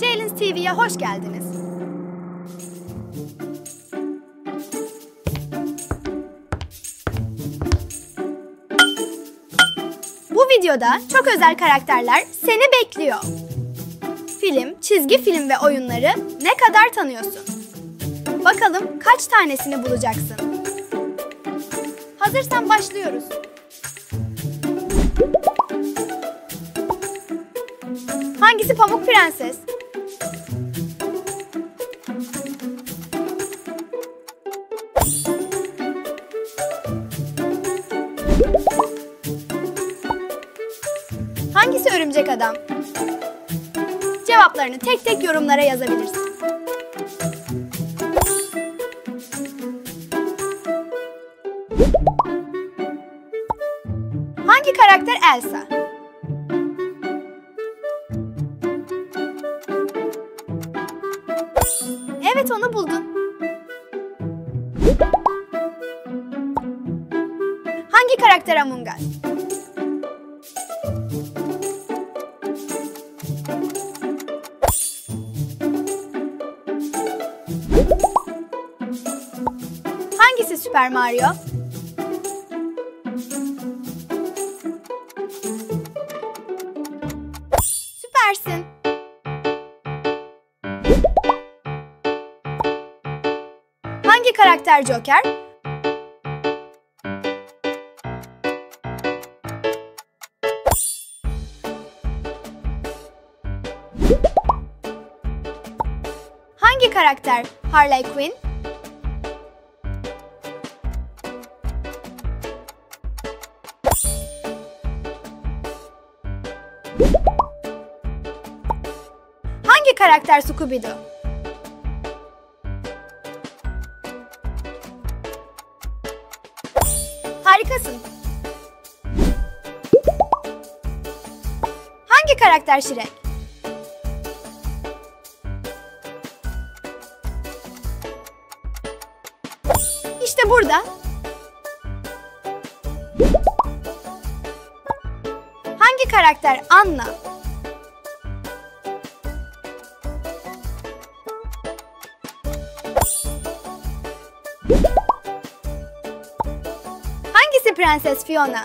Ceylins TV'ye hoş geldiniz. Bu videoda çok özel karakterler seni bekliyor. Film, çizgi film ve oyunları ne kadar tanıyorsun? Bakalım kaç tanesini bulacaksın? Hazırsan başlıyoruz. Hangisi Pamuk Prenses? Hangisi Örümcek Adam? Cevaplarını tek tek yorumlara yazabilirsin. Hangi karakter Elsa? Evet, onu buldun. Hangi karakter Among Us? Hangisi Super Mario? Süpersin. Hangi karakter Joker? Hangi karakter Harley Quinn? Hangi karakter Scooby-Doo? Harikasın. Hangi karakter Shrek? İşte burada. Hangi karakter Anna? Hangisi Prenses Fiona?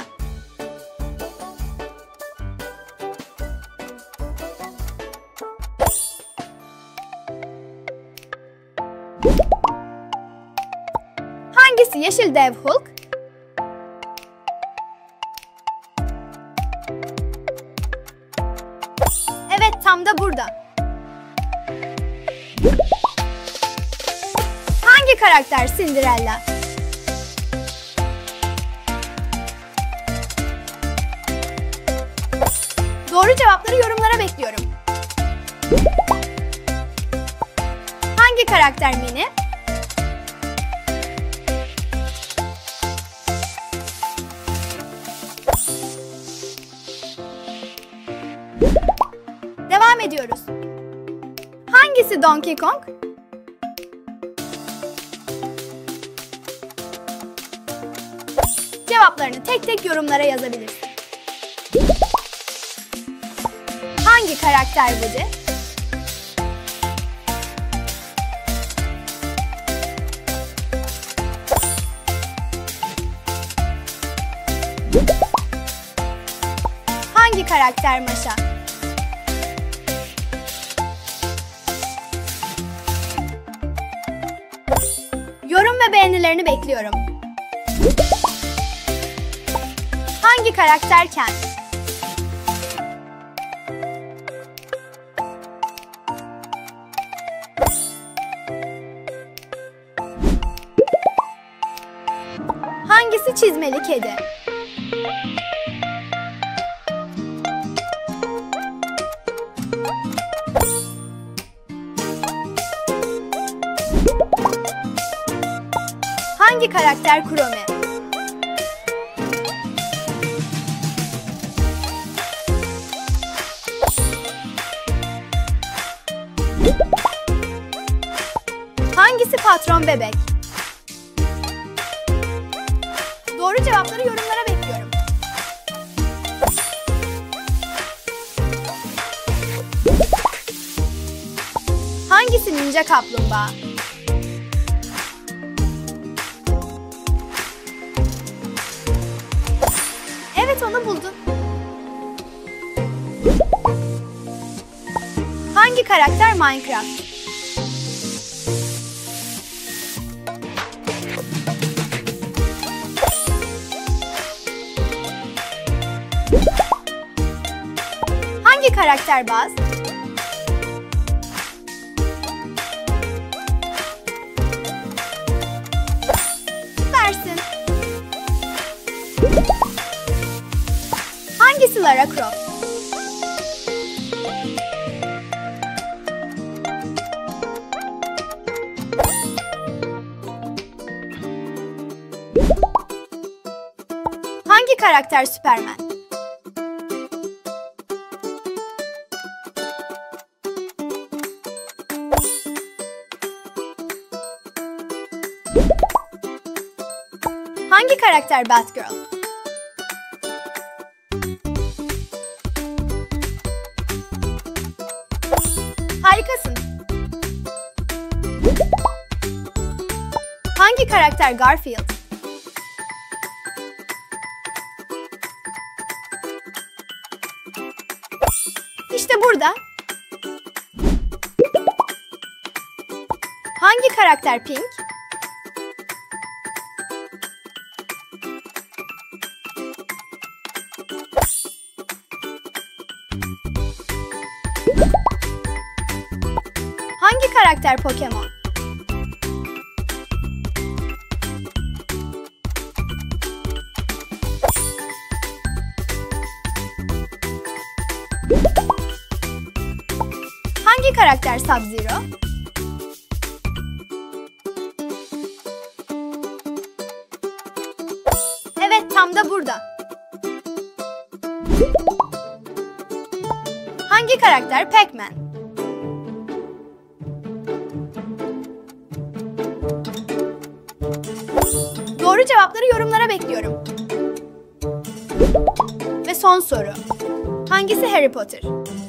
Hangisi Yeşil Dev Hulk? Evet, tam da burada. Hangi karakter Cinderella? Doğru cevapları yorumlara bekliyorum. Hangi karakter Minnie? Devam ediyoruz. Hangisi Donkey Kong? Cevaplarını tek tek yorumlara yazabilirsin. Hangi karakter Woody? Hangi karakter Masha? Yorum ve beğenilerini bekliyorum. Hangi karakter Ken? Hangisi Çizmeli Kedi? Hangi karakter Kurome? Hangisi Patron Bebek? Doğru cevapları yorumlara bekliyorum. Hangisi ninja kaplumbağa? Evet, onu buldun. Hangi karakter Minecraft? Hangi karakter Buzz? Süpersin. Hangisi Lara Croft? Hangi karakter Superman? Hangi karakter Batgirl? Harikasın. Hangi karakter Garfield? İşte burada. Hangi karakter Pink? Hangi karakter Pokemon? Hangi karakter Sub-Zero? Evet, tam da burada. Hangi karakter Pac-Man? Doğru cevapları yorumlara bekliyorum. Ve son soru. Hangisi Harry Potter?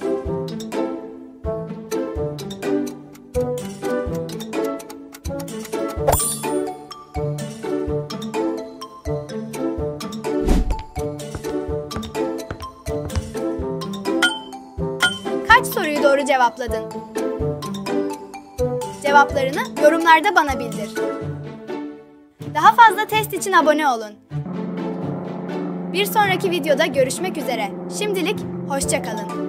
Kaç soruyu doğru cevapladın? Cevaplarını yorumlarda bana bildir. Daha fazla test için abone olun. Bir sonraki videoda görüşmek üzere. Şimdilik hoşça kalın.